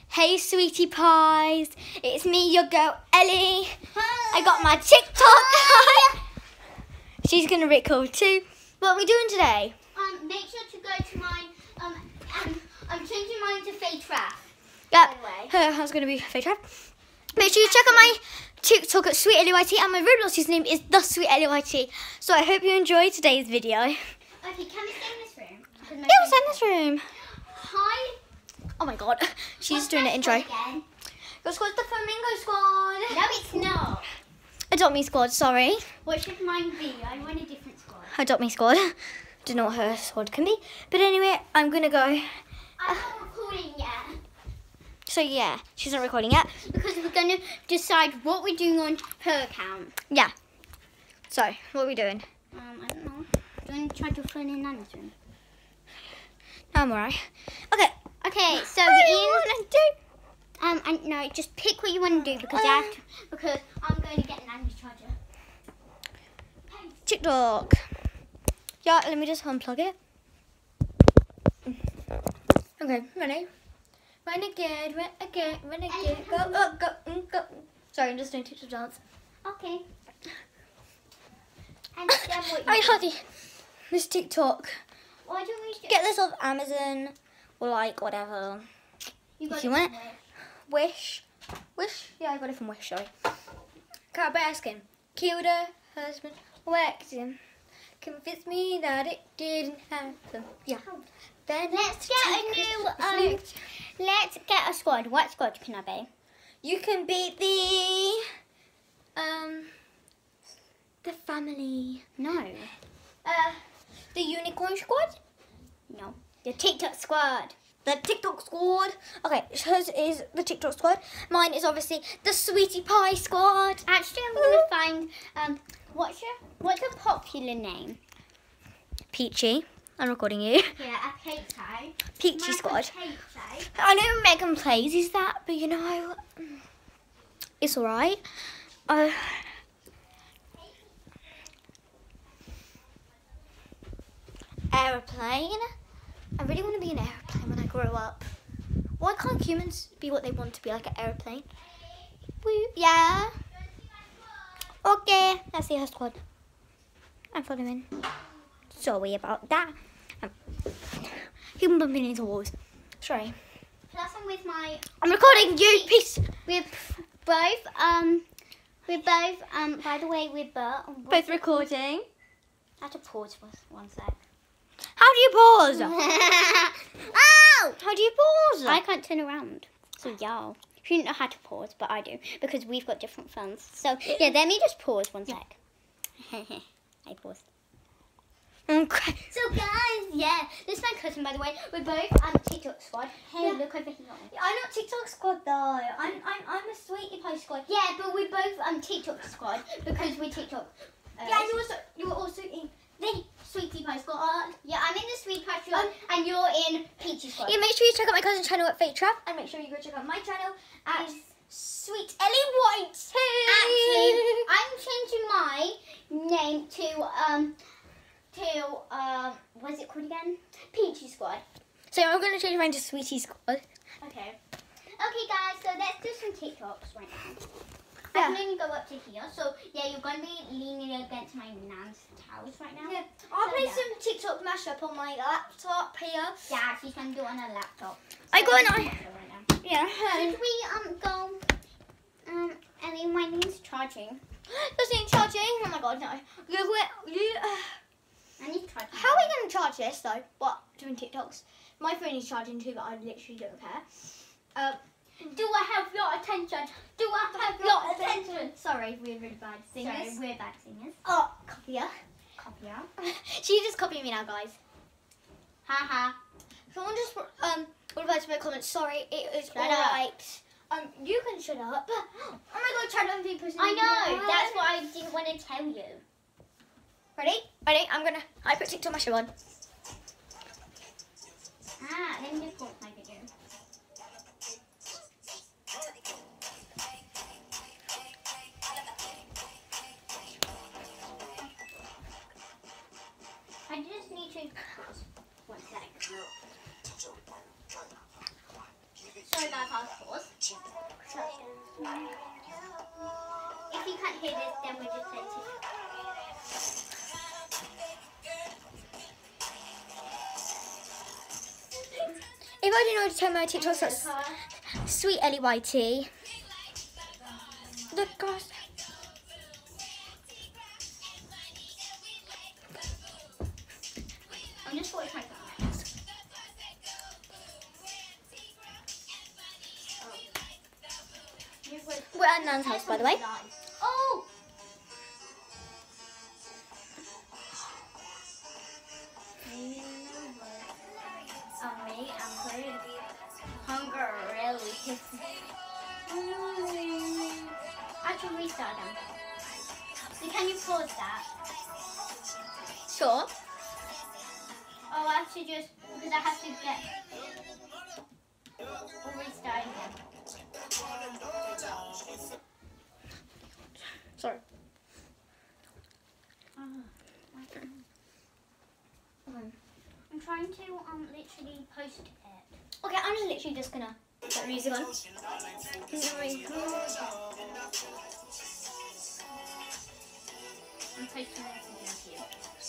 Hey sweetie pies, it's me, your girl Ellie. I got my TikTok. She's gonna record too. What are we doing today? Make sure to go to mine. I'm changing mine to Fade Trap. Yep, her house gonna be Fade Trap. Make sure you check out my TikTok at Sweet LYT, and my Roblox username is the Sweet LYT. So I hope you enjoyed today's video. Okay, can we stay in this room? Yeah, we'll stay in this room. Hi. Oh my god, she's doing an intro. Again? Your squad's the Flamingo Squad. No, it's not. Adopt Me Squad, sorry. What should mine be? I want a different squad. Adopt Me Squad. Don't know what her squad can be. But anyway, I'm gonna go. I'm not recording yet. So yeah, she's not recording yet. Because we're going to decide what we're doing on her account. Yeah. So, what are we doing? I don't know. Do you want to try to phone in Nana's room? No, I'm alright. Okay. Okay, so what do you want to do? no, just pick what you want to do because I have to, because I'm going to get Nana's charger. TikTok. Yeah, let me just unplug it. Okay, ready? Renegade, go. Sorry, I'm just doing TikTok dance. Okay. And then what I had this TikTok. Why don't we Get this off Amazon or like whatever. If you want it. Wish. Yeah, I got it from Wish, sorry. Cat bear skin. Killed her husband, whacked him. Convinced me that it didn't happen. Yeah. Then let's get a new let's get a squad. What squad can I be? You can be the family. No. The unicorn squad? No. The TikTok squad. The TikTok squad. Okay, hers is the TikTok squad. Mine is obviously the Sweetie Pie squad. Actually, I'm gonna find what's a popular name? Peachy. I'm recording you. Yeah, a Peachy. Peachy squad. I know Megan plays is that, but you know, it's alright. Aeroplane. I really want to be an aeroplane when I grow up. Why can't humans be what they want to be, like an aeroplane? Yeah. Okay, let's see her squad. I'm following. Sorry about that. Human bumping into walls. Sorry. Plus, I'm with my. I'm recording you. Peace. We're both. By the way, we're both recording. I have to pause for 1 sec. How do you pause? Ow! How do you pause? I can't turn around. So y'all. You didn't know how to pause, but I do because we've got different phones. So yeah, let me just pause 1 sec. I paused. Okay. So guys, yeah, this is my cousin, by the way. We're both TikTok squad. Hey, yeah. Look over here. Yeah, I'm not TikTok squad though. I'm a Sweetie Pie squad. Yeah, but we're both TikTok squad because we're TikTok. Yeah, you were also in the Sweetie Pie squad. Yeah, I'm in the Sweetie Pie squad, and you're in Peachy squad. Yeah, make sure you check out my cousin's channel at Fake Trap, and make sure you go check out my channel at Sweet LYT. Actually, I'm changing my name to what's it called again? Peachy squad. So I'm going to change mine to Sweetie squad. Okay. Okay, guys. So let's do some TikToks right now. Yeah. I can only go up to here. So yeah, you're going to be leaning against my nan's towels right now. Yeah. I'll play some TikTok mashup on my laptop here. Yeah, she's going to do it on her laptop. So I got an right now. Yeah. Should we go? Ellie, my name's charging. This ain't charging. Oh my god, no. I need to charge. How are we going to charge this though? What? Doing TikToks? My phone is charging too, but I literally don't care. Do I have your attention? Do I have your attention? Sorry, we're really bad singers. Sorry, we're bad singers. Oh, copy her. Copy her. She just copied me now, guys. Haha. Someone just replied to my comments. Sorry, it is alright. You can shut up. Oh my god, try to be pushing. I know. That's what I didn't want to tell you. Ready? I put TikTok mashup on. Let me just pause my video. I just need to pause 1 sec. Sorry start our pause. So, if you can't hear this, then we're just saying If I didn't know to turn my TikToks, that's Sweet LEYT. Look, guys. I'm just watching my phone. We're at Nan's house, by the way. Oh! Me, I'm pretty hunger really hits me. I can restart them. So can you pause that? Sure. Oh, I have to just, because I have to get, or restart again. Sorry. I'm trying to literally post it. Okay, I'm just literally just gonna put the music on. I'm posting it to you.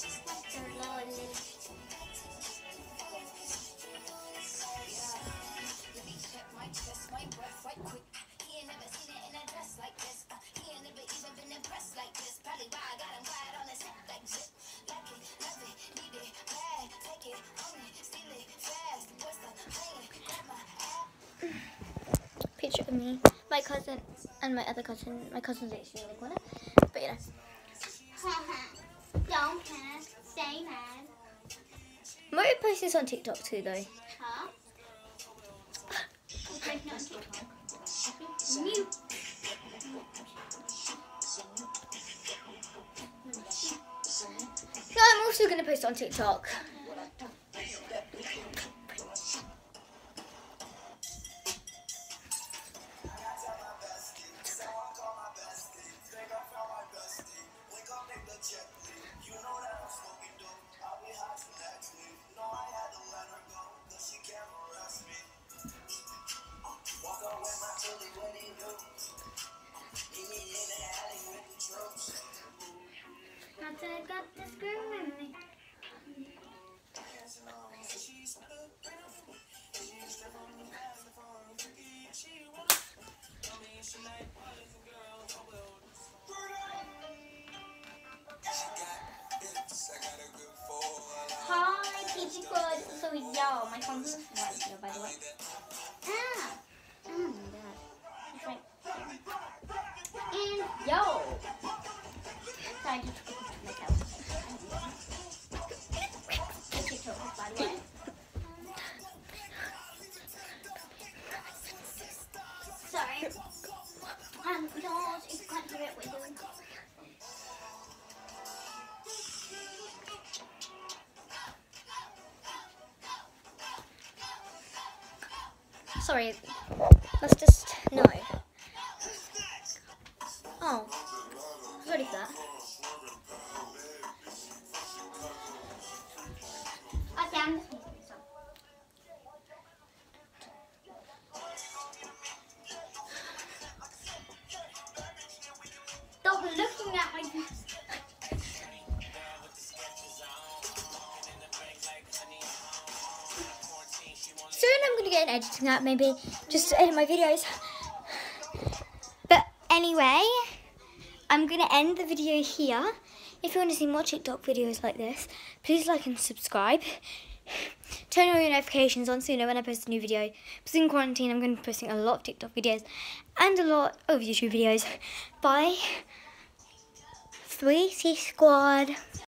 Picture of me, my cousin, and my other cousin. My cousin's actually in the corner, but you know. Don't panic. Stay mad. I might post this on TikTok too, though. Huh? You're posting it on TikTok. Mute. No, I'm also gonna post it on TikTok. I got this girl with me. Hi, Peachy Good. So, yo, my phone's right here, by the way. Ah! Oh my god. It's right there. And yo! Sorry, I just took a picture of my couch. TikTok, by the way. Sorry. Yours, if you can't hear it, we're doing. Sorry, let's just no. Oh, I was ready for that. Okay, I'm just going to do some. Stop looking at my. Soon I'm gonna get an editing app, maybe just to edit my videos. But anyway, I'm gonna end the video here. If you want to see more TikTok videos like this, please like and subscribe. Turn on your notifications on so you know when I post a new video. Because in quarantine, I'm going to be posting a lot of TikTok videos and a lot of YouTube videos. Bye. 3C Squad.